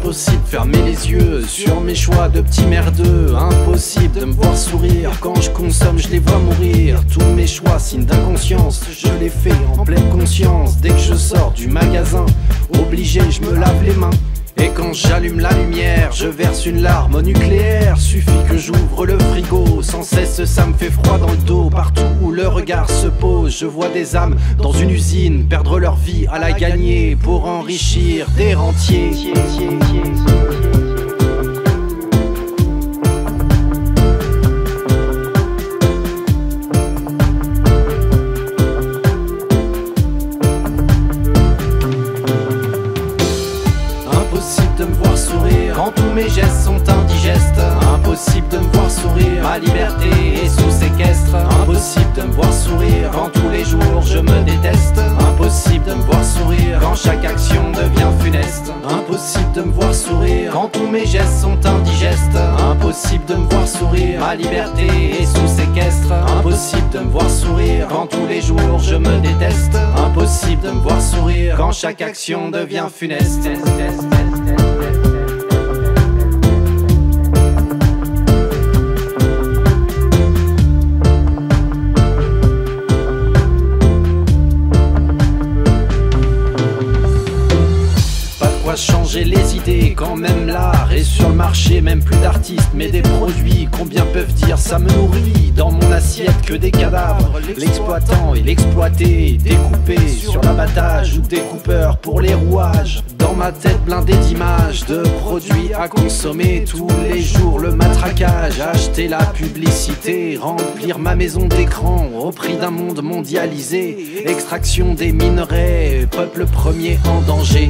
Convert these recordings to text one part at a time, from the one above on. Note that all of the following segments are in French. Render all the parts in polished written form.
Impossible de fermer les yeux sur mes choix de petits merdeux. Impossible de me voir sourire quand je consomme, je les vois mourir. Tous mes choix, signes d'inconscience, je les fais en pleine conscience. Dès que je sors du magasin, obligé, je me lave les mains. Et quand j'allume la lumière, je verse une larme au nucléaire. Suffit que j'ouvre le frigo, sans cesse ça me fait froid dans le dos. Partout où le regard se pose, je vois des âmes dans une usine perdre leur vie à la gagner pour enrichir des rentiers. Impossible de me voir sourire quand tous mes gestes sont indigestes. Impossible de me voir sourire, ma liberté est sous séquestre. Impossible de me voir sourire quand tous les jours je me déteste. Impossible de me voir sourire quand chaque action devient funeste. Impossible de me voir sourire quand tous mes gestes sont indigestes. Impossible de me voir sourire, ma liberté est sous séquestre. Impossible de me voir sourire quand tous les jours je me déteste. Impossible de me voir sourire quand chaque action devient funeste. Changer les idées quand même l'art est sur le marché, même plus d'artistes mais des produits. Combien peuvent dire ça me nourrit dans mon assiette que des cadavres. L'exploitant et l'exploité découpés sur l'abattage ou découpeurs pour les rouages. Dans ma tête blindée d'images de produits à consommer tous les jours. Le matraquage, acheter la publicité, remplir ma maison d'écran au prix d'un monde mondialisé. Extraction des minerais, peuple premier en danger.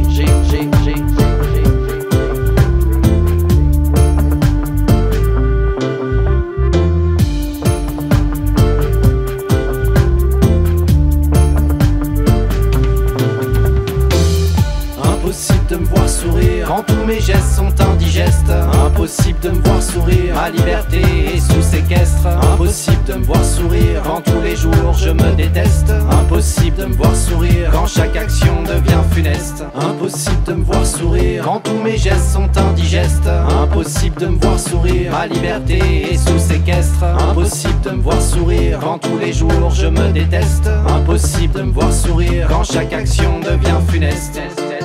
Impossible de me voir sourire quand tous mes gestes sont indigestes. Impossible de me voir sourire, ma liberté est sous séquestre. Impossible de me voir sourire quand tous les jours je me déteste. Impossible de me voir sourire quand chaque action devient funeste. Impossible de me voir sourire quand tous mes gestes sont indigestes. Impossible de me voir sourire, ma liberté est sous séquestre. Impossible de me voir sourire quand tous les jours je me déteste. Impossible de me voir sourire quand chaque action devient funeste.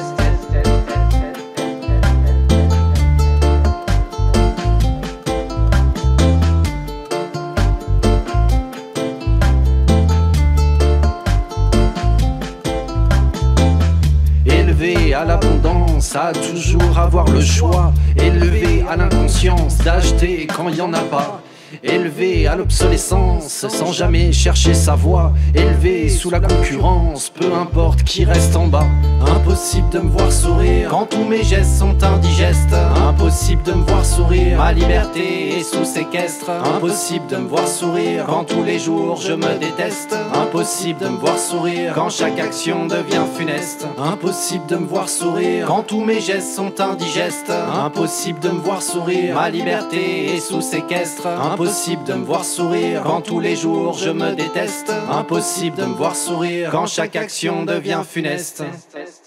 Élevé à l'abondance, à toujours avoir le choix. Élevé à l'inconscience d'acheter quand il y en a pas. Élevé à l'obsolescence sans jamais chercher sa voie. Élevé sous la concurrence, peu importe qui reste en bas. Impossible de me voir sourire quand tous mes gestes sont indigestes. Impossible de me voir sourire, ma liberté est sous séquestre. Impossible de me voir sourire quand tous les jours je me déteste. Impossible de me voir sourire quand chaque action devient funeste. Impossible de me voir sourire quand tous mes gestes sont indigestes. Impossible de me voir sourire, ma liberté est sous séquestre. Impossible de me voir sourire quand tous les jours je me déteste. Impossible de me voir sourire quand chaque action devient funeste.